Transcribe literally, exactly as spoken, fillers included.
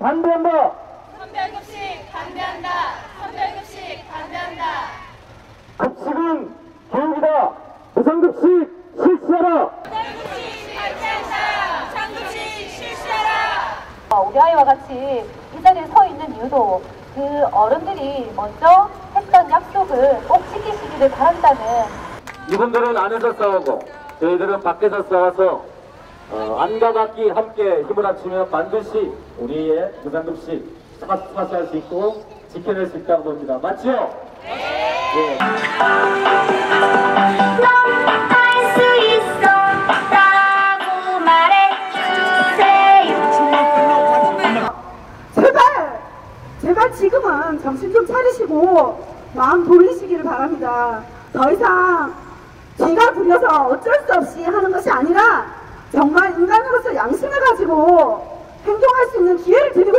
반대한다. 선별급식 반대한다. 선별급식 반대한다. 급식은 교육이다. 무상급식 실시하라. 선별급식 반대한다. 무상급식 실시하라. 우리 아이와 같이 이 자리에 서 있는 이유도 그 어른들이 먼저 했던 약속을 꼭 지키시기를 바란다는. 이분들은 안에서 싸우고 저희들은 밖에서 싸워서 어, 안과 같이 함께 힘을 합치면 반드시 우리의 무상급식 사수할 수 있고 지켜낼 수 있다고 봅니다. 맞죠? 네. 예. 제발, 제발 지금은 정신 좀 차리시고 마음 돌리시기를 바랍니다. 더 이상 귀가 부려서 어쩔 수 없이 하는 것이 아니라 정말 인간으로서 양심을 가지고 행동할 수 있는 기회를 드리고